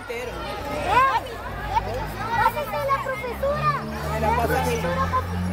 entero. ¡Pásate la profesora! Me la pasa a mí.